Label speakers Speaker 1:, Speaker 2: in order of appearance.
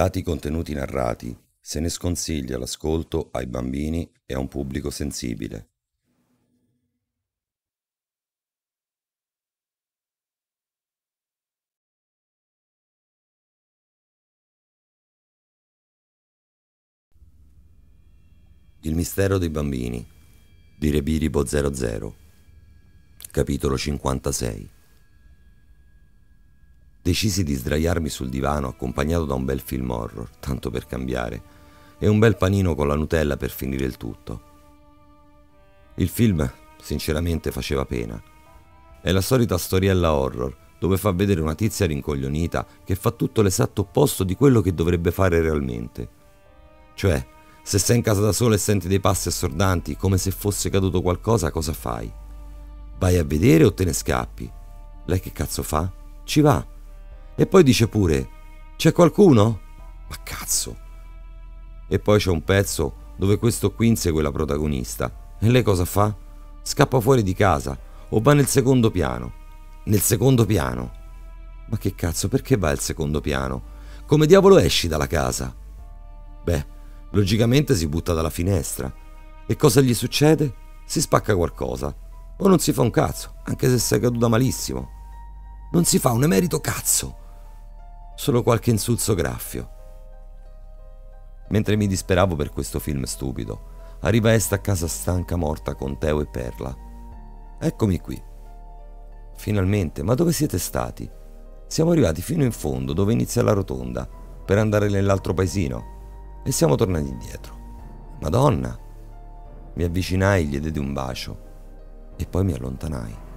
Speaker 1: Dati i contenuti narrati, se ne sconsiglia l'ascolto ai bambini e a un pubblico sensibile. Il mistero dei bambini di Rebiribo 00, capitolo 56. Decisi di sdraiarmi sul divano accompagnato da un bel film horror, tanto per cambiare, e un bel panino con la Nutella per finire il tutto. Il film, sinceramente, faceva pena. È la solita storiella horror, dove fa vedere una tizia rincoglionita che fa tutto l'esatto opposto di quello che dovrebbe fare realmente. Cioè, se sei in casa da sola e senti dei passi assordanti, come se fosse caduto qualcosa, cosa fai? Vai a vedere o te ne scappi? Lei che cazzo fa? Ci va. E poi dice pure: c'è qualcuno? Ma cazzo! E poi c'è un pezzo dove questo qui insegue la protagonista. E lei cosa fa? Scappa fuori di casa o va nel secondo piano. Nel secondo piano? Ma che cazzo, perché va al secondo piano? Come diavolo esci dalla casa? Beh, logicamente si butta dalla finestra. E cosa gli succede? Si spacca qualcosa. O non si fa un cazzo, anche se sei caduta malissimo. Non si fa un emerito cazzo. Solo qualche insulso graffio. Mentre mi disperavo per questo film stupido, arriva Est a casa stanca morta con Teo e Perla. Eccomi qui. Finalmente, ma dove siete stati? Siamo arrivati fino in fondo, dove inizia la rotonda, per andare nell'altro paesino, e siamo tornati indietro. Madonna! Mi avvicinai, gli diedi un bacio, e poi mi allontanai.